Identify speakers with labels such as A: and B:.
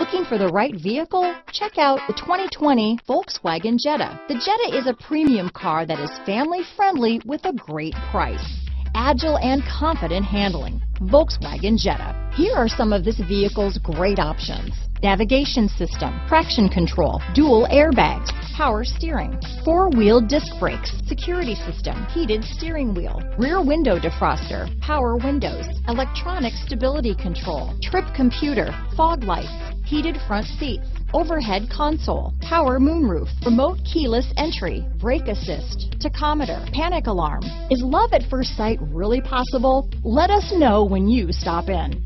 A: Looking for the right vehicle? Check out the 2020 Volkswagen Jetta. The Jetta is a premium car that is family friendly with a great price. Agile and confident handling. Volkswagen Jetta. Here are some of this vehicle's great options: navigation system, traction control, dual airbags, power steering, four-wheel disc brakes, security system, heated steering wheel, rear window defroster, power windows, electronic stability control, trip computer, fog lights, heated front seats, overhead console, power moonroof, remote keyless entry, brake assist, tachometer, panic alarm. Is love at first sight really possible? Let us know when you stop in.